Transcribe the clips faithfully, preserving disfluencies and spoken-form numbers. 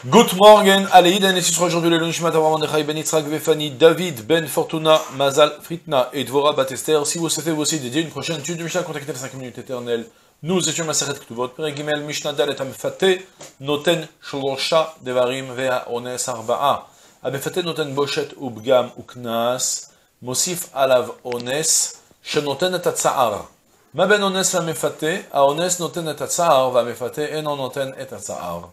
Good morning, allez, Iden, et ce sera aujourd'hui le Lunishmat Avraham Mordechai Ben Yitzhak Vefani, David Ben Fortuna, Mazal Fritna et Dvora Batester. Si vous souhaitez vous aussi dédier une prochaine étude du Mishnah, contactez les cinq minutes éternelles. Nous étions Maseret Ktuvot, Perek Gimel, Mishnah Dalet Amefate, Noten Shlosha Devarim Vea Ones Arba'a. Amefate Noten Boshet Ubgam Uknas, Mosif Alav Ones, Shenoten et Atza'ar. Ma ben Ones Amefate, A Ones Noten et Atza'ar, Va Amefate Enon Noten et Atza'ar.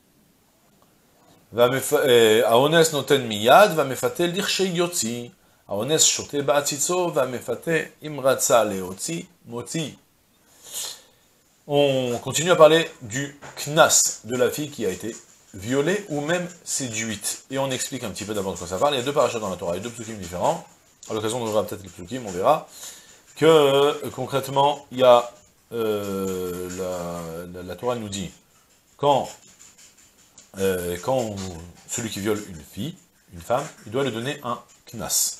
האונס נותן מיד, והמפתה לכשיוציא. האונס שותה בעציצו, והמפתה אם רצה להוציא, מוציא. On continue à parler du knas, de la fille qui a été violée ou même séduite. Et on explique un petit peu d'abord de quoi ça parle. Il y a deux parachas dans la Torah, il y a deux psukim différents. À l'occasion, on verra peut-être les psukim, on verra que euh, concrètement, il y a euh, la, la, la Torah nous dit quand Euh, quand on, celui qui viole une fille, une femme, il doit lui donner un knas.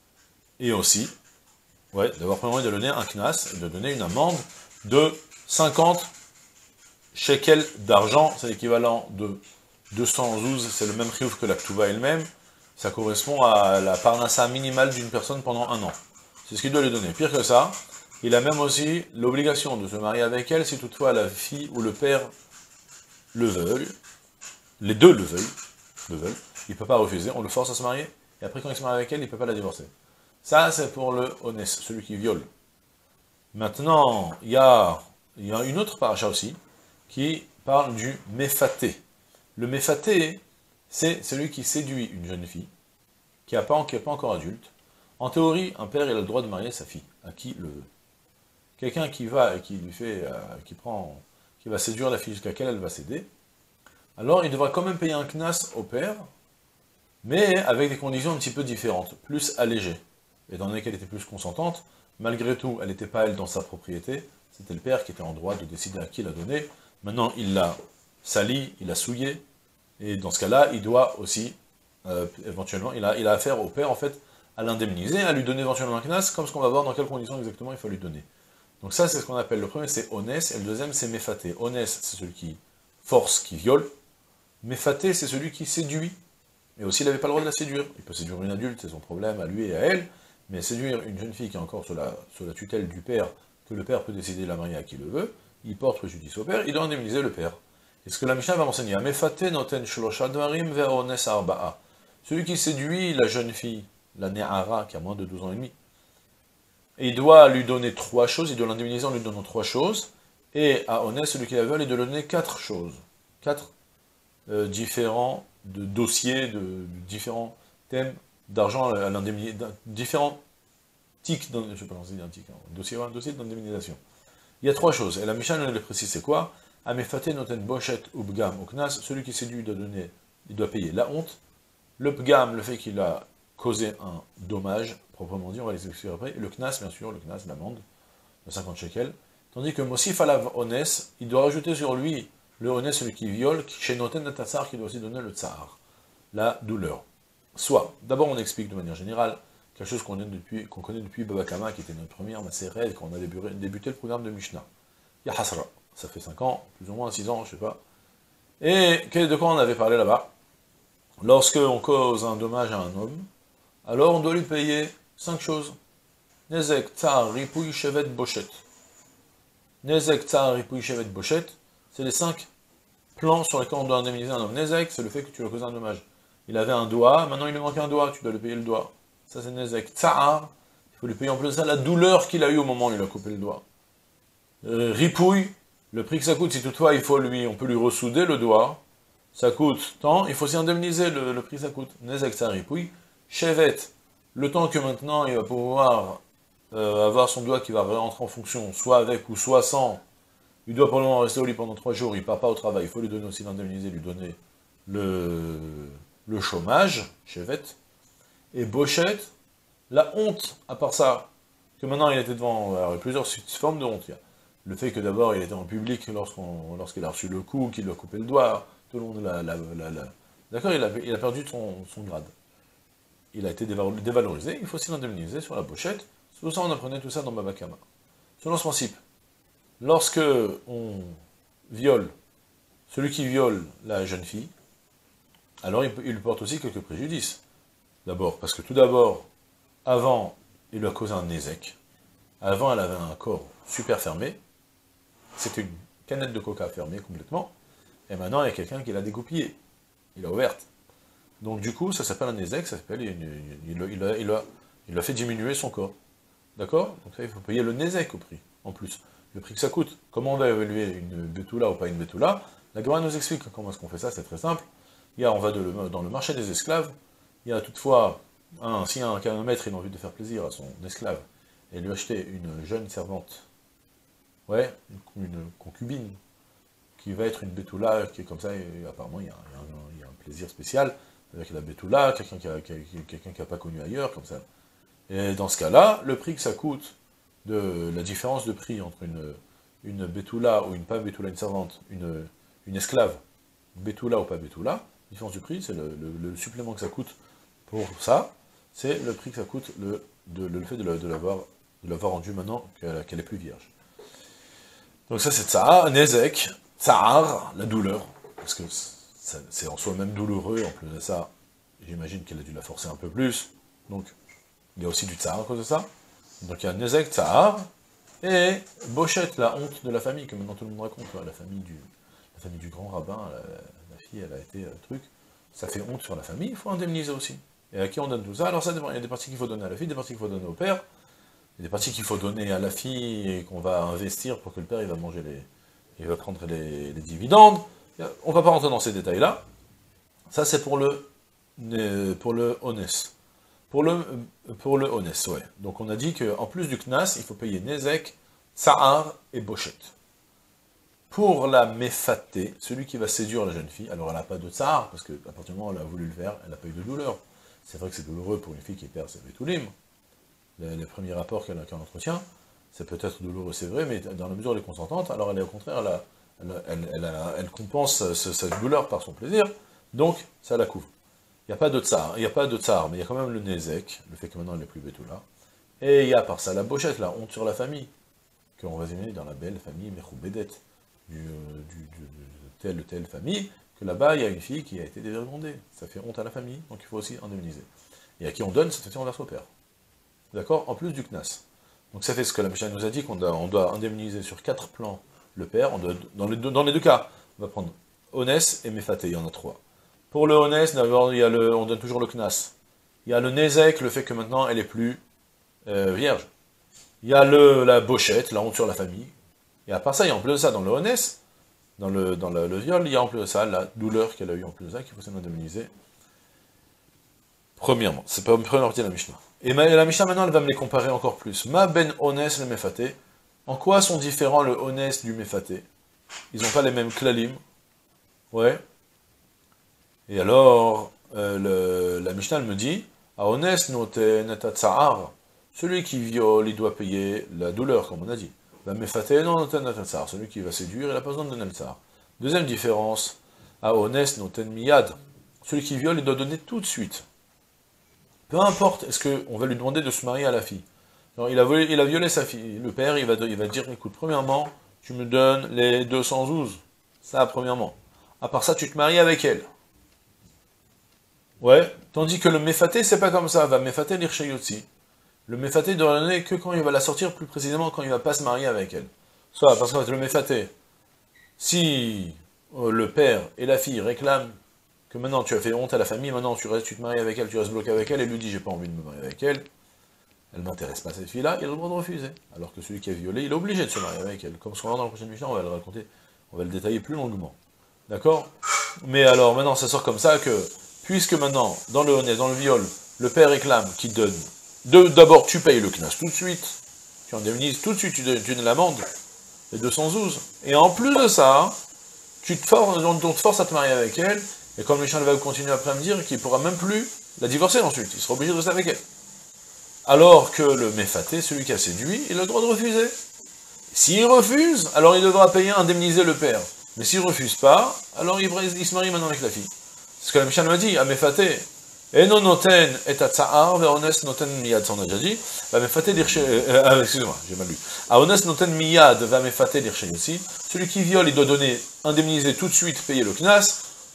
Et aussi, ouais, d'abord, premièrement, il doit donner un knas, il doit donner une amende de cinquante shekels d'argent, c'est l'équivalent de deux cent douze, c'est le même chiyuv que la ktuva elle-même, ça correspond à la parnassa minimale d'une personne pendant un an. C'est ce qu'il doit lui donner. Pire que ça, il a même aussi l'obligation de se marier avec elle si toutefois la fille ou le père le veulent. Les deux le veulent, le veulent, il ne peut pas refuser, on le force à se marier, et après quand il se marie avec elle, il ne peut pas la divorcer. Ça, c'est pour le honnête, celui qui viole. Maintenant, il y a, y a une autre paracha aussi, qui parle du méfaté. Le méfaté, c'est celui qui séduit une jeune fille, qui n'est pas, pas encore adulte. En théorie, un père il a le droit de marier sa fille, à qui le veut. Quelqu'un qui va et qui lui fait, euh, qui prend, qui va séduire la fille jusqu'à laquelle elle va céder, alors il devra quand même payer un knas au père, mais avec des conditions un petit peu différentes, plus allégées. Étant donné qu'elle était plus consentante, malgré tout, elle n'était pas elle dans sa propriété, c'était le père qui était en droit de décider à qui la donner. Maintenant, il l'a sali, il l'a souillé, et dans ce cas-là, il doit aussi, euh, éventuellement, il a, il a affaire au père, en fait, à l'indemniser, à lui donner éventuellement un knas, comme ce qu'on va voir dans quelles conditions exactement il faut lui donner. Donc ça, c'est ce qu'on appelle, le premier c'est onès, et le deuxième c'est méfaté. Onès, c'est celui qui force, qui viole. Méfaté, c'est celui qui séduit. Mais aussi, il n'avait pas le droit de la séduire. Il peut séduire une adulte, c'est son problème à lui et à elle, mais séduire une jeune fille qui est encore sous la, sous la tutelle du père, que le père peut décider de la marier à qui le veut, il porte préjudice au père, il doit indemniser le père. Et ce que la Mishnah va m'enseigner, Méfaté noten shlosha dvarim ve'ones arba'a. Celui qui séduit la jeune fille, la Ne'ara, qui a moins de douze ans et demi, et il doit lui donner trois choses, il doit l'indemniser en lui donnant trois choses, et à Onès, celui qui la veut, il doit lui donner quatre choses. Quatre Euh, différents de dossiers, de, de différents thèmes d'argent à l'indemnisation, différents tics, je ne sais pas si c'est un tic, hein, dossier, un dossier d'indemnisation. Il y a trois choses, et la Mishnah nous le précise, c'est quoi? Amefate noten boshet ubgam uknas, celui qui séduit doit donner, il doit payer la honte, le pgam, le fait qu'il a causé un dommage, proprement dit, on va les expliquer après, et le knas, bien sûr, le knas, l'amende, de cinquante shekels, tandis que mosif alav ones, il doit rajouter sur lui le honnête, celui qui viole, chez Noten et Tatsar, qui doit aussi donner le tsar, la douleur. Soit, d'abord on explique de manière générale, quelque chose qu'on depuis, qu'on connaît depuis Baba Kama, qui était notre première Maseret, quand on a débuté, débuté le programme de Mishnah. Il y a Hasra, ça fait cinq ans, plus ou moins six ans, je sais pas. Et de quoi on avait parlé là-bas? Lorsque on cause un dommage à un homme, alors on doit lui payer cinq choses. Nezek, tsar, ripouille, chevet, bochet. Nezek, tsar, ripouille, chevet, bochet. C'est les cinq plans sur lesquels on doit indemniser un homme. Nezek, c'est le fait que tu lui as causé un dommage. Il avait un doigt, maintenant il lui manque un doigt, tu dois lui payer le doigt. Ça c'est Nezek. Tsa'ar, il faut lui payer en plus de ça la douleur qu'il a eue au moment où il a coupé le doigt. Euh, ripouille, le prix que ça coûte, si toutefois il faut lui, on peut lui ressouder le doigt, ça coûte tant, il faut aussi indemniser le, le prix que ça coûte. Nezek, tsa'ar, ripouille. Chevet, le temps que maintenant il va pouvoir euh, avoir son doigt qui va rentrer en fonction, soit avec ou soit sans. Il doit probablement rester au lit pendant trois jours, il ne part pas au travail, il faut lui donner aussi l'indemniser, lui donner le, le chômage, chevet, et bochette, la honte, à part ça, que maintenant il était devant, alors il y a plusieurs formes de honte, il y a le fait que d'abord il était en public lorsqu'on, lorsqu'il a reçu le coup, qu'il lui a coupé le doigt, tout le monde l'a... D'accord, il a, il a perdu son, son grade. Il a été dévalorisé, il faut aussi l'indemniser sur la bochette, c'est pour ça on apprenait tout ça dans Baba Kama. Selon ce principe, lorsque on viole, celui qui viole la jeune fille, alors il, il porte aussi quelques préjudices. D'abord, parce que tout d'abord, avant, il lui a causé un nézek. Avant, elle avait un corps super fermé. C'était une canette de coca fermée complètement. Et maintenant, il y a quelqu'un qui l'a dégoupillée. Il l'a ouverte. Donc du coup, ça s'appelle un nézek, ça s'appelle, il, il, il, il, a, il, a, il a fait diminuer son corps. D'accord? Donc ça, il faut payer le nézek au prix, en plus. Le prix que ça coûte. Comment on va évaluer une bétoula ou pas une bétoula? La Gemara nous explique comment est-ce qu'on fait ça, c'est très simple. Il y a, on va de le, dans le marché des esclaves, il y a toutefois, un, si un, un maître il a envie de faire plaisir à son esclave, et lui acheter une jeune servante, ouais, une, une concubine, qui va être une bétoula, qui est comme ça, et apparemment il y a, il y a, un, il y a un plaisir spécial, avec la bétoula, quelqu'un qui n'a quelqu'un qui a pas connu ailleurs, comme ça. Et dans ce cas-là, le prix que ça coûte, de la différence de prix entre une, une bétoula ou une pas bétoula, une servante, une, une esclave, bétoula ou pas bétoula, la différence du prix, c'est le, le, le supplément que ça coûte pour ça, c'est le prix que ça coûte le, de, le fait de l'avoir de l'avoir rendu maintenant qu'elle qu'elle est plus vierge. Donc ça c'est Tsahar, Nezek, Tsahar, la douleur, parce que c'est en soi-même douloureux, en plus de ça, j'imagine qu'elle a dû la forcer un peu plus, donc il y a aussi du Tsahar à cause de ça. Donc il y a Nezek, Tsahar, et Bochette, la honte de la famille, que maintenant tout le monde raconte, hein, la famille du, la famille du grand rabbin, la, la fille, elle a été euh, truc, ça fait honte sur la famille, il faut indemniser aussi. Et à qui on donne tout ça? Alors ça dépend, il y a des parties qu'il faut donner à la fille, des parties qu'il faut donner au père, il y a des parties qu'il faut donner à la fille et qu'on va investir pour que le père il va manger les, il va prendre les, les dividendes. On va pas rentrer dans ces détails-là. Ça c'est pour le, pour le honest. Pour le, pour le honest, ouais. Donc on a dit qu'en plus du knas, il faut payer Nezek, Tsahar et Bochette. Pour la méfaté, celui qui va séduire la jeune fille, alors elle n'a pas de Tsahar, parce qu'à partir du moment où elle a voulu le faire, elle n'a pas eu de douleur. C'est vrai que c'est douloureux pour une fille qui perd ses bétoulim. Les, les premiers rapports qu'elle qu entretient, c'est peut-être douloureux, c'est vrai, mais dans la mesure où elle est consentante, alors elle est au contraire, elle, a, elle, elle, elle, a, elle compense ce, cette douleur par son plaisir, donc ça la couvre. Il n'y a pas de tsar, il n'y a pas de tsar, mais il y a quand même le nezek, le fait que maintenant elle n'est plus bétoula. Et il y a par ça la bochette, la honte sur la famille, qu'on va résumer dans la belle famille Mechoubedet, du, du, du, de telle telle famille, que là-bas il y a une fille qui a été dégradée. Ça fait honte à la famille, donc il faut aussi indemniser. Et à qui on donne, cette fois-ci on verse au père. D'accord? En plus du knas. Donc ça fait ce que la Mishnah nous a dit, qu'on doit, on doit indemniser sur quatre plans le père, on doit, dans, les deux, dans les deux cas, on va prendre Honès et Mefaté, il y en a trois. Pour le Honès, d'abord, il y a le, on donne toujours le knas. Il y a le Nezek, le fait que maintenant elle est plus euh, vierge. Il y a le, la bochette, la honte sur la famille. Et à part ça, il y a en plus de ça, dans le Honès, dans le, dans le, le viol, il y a en plus de ça la douleur qu'elle a eue en plus de ça, qu'il faut s'indemniser. Premièrement, c'est pas une première partie de la Mishnah. Et la Mishnah maintenant, elle va me les comparer encore plus. Ma ben Honès le Mefaté. En quoi sont différents le Honès du Mefaté? Ils n'ont pas les mêmes klalim. Ouais. Et alors, euh, le, la Mishnah elle me dit, à Honès noten tsahar. Celui qui viole, il doit payer la douleur, comme on a dit. La Mefaté non noten tsahar. Celui qui va séduire, il n'a pas besoin de donner le tsahar. Deuxième différence, à Honès noten miyad. Celui qui viole, il doit donner tout de suite. Peu importe, est-ce qu'on va lui demander de se marier à la fille. Alors, il, a violé, il a violé sa fille. Le père, il va, il va dire, écoute, premièrement, tu me donnes les deux cent douze. Ça, premièrement. À part ça, tu te maries avec elle. Ouais. Tandis que le méfaté, c'est pas comme ça. Va méfaté l'irchayotzi. Le méfaté, il doit donner que quand il va la sortir, plus précisément quand il va pas se marier avec elle. Soit, parce que le méfaté, si euh, le père et la fille réclament que maintenant tu as fait honte à la famille, maintenant tu restes, tu te maries avec elle, tu restes bloqué avec elle, et lui dit j'ai pas envie de me marier avec elle, elle m'intéresse pas cette fille-là, il a le droit de refuser. Alors que celui qui a violé, il est obligé de se marier avec elle. Comme ce qu'on va voir dans la prochaine Mishnah, on va le raconter, on va le détailler plus longuement. D'accord? Mais alors maintenant ça sort comme ça que, puisque maintenant, dans le honnête, dans le viol, le père réclame qu'il donne, d'abord tu payes le knas tout de suite, tu indemnises tout de suite, tu donnes, tu donnes l'amende, les deux cent douze, et en plus de ça, tu te forces, on te force à te marier avec elle. Et comme le Mishnah va continuer après à me dire qu'il ne pourra même plus la divorcer ensuite, il sera obligé de rester avec elle. Alors que le méfaté, celui qui a séduit, il a le droit de refuser. S'il refuse, alors il devra payer, indemniser le père. Mais s'il ne refuse pas, alors il, il se marie maintenant avec la fille. C'est ce que la Mishnah m'a dit, à méfaté. Et non noten et atzahar, ve honest noten miyad, ça on a déjà dit. Va méfaté l'irche... Euh, excusez-moi, j'ai mal lu. À honest noten miyad, va méfaté l'irche aussi. Celui qui viole, il doit donner, indemniser tout de suite, payer le knas.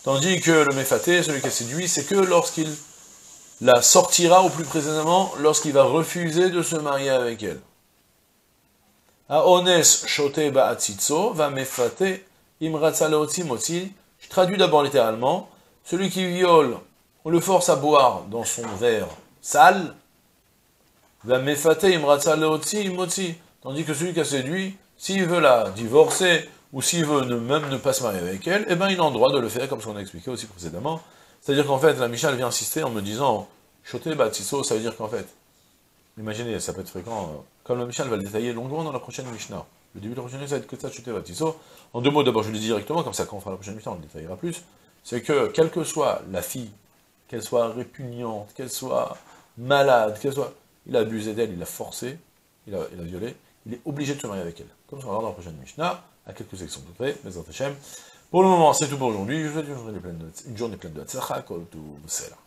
Tandis que le méfaté, celui qui a séduit, c'est que lorsqu'il la sortira, ou plus précisément, lorsqu'il va refuser de se marier avec elle. Haones shote ba'atzitzo va mefate imratza leotzi motzi. Je traduis d'abord littéralement, celui qui viole ou le force à boire dans son verre sale, va mefate imratza leotzi motzi. Tandis que celui qui a séduit, s'il veut la divorcer, ou s'il veut ne, même ne pas se marier avec elle, eh ben il a le droit de le faire, comme ce qu'on a expliqué aussi précédemment. C'est-à-dire qu'en fait, la Mishnah vient insister en me disant, shote ba'atzitzo, ça veut dire qu'en fait, imaginez, ça peut être fréquent, euh, comme la Mishnah va le détailler longuement dans la prochaine Mishnah. Le début de la prochaine Mishnah, ça va être que ça, shote ba'atzitzo. En deux mots, d'abord, je le dis directement, comme ça, quand on fera la prochaine Mishnah, on le détaillera plus. C'est que, quelle que soit la fille, qu'elle soit répugnante, qu'elle soit malade, qu'elle soit... Il a abusé d'elle, il l'a forcée, il a, il a violé, il est obligé de se marier avec elle. Comme ça, on va voir dans la prochaine Mishnah, à quelques sections de près, mais Pour le moment, c'est tout pour aujourd'hui. Je vous souhaite une journée pleine de, une journée pleine de tzlacha, kol tu b'sela.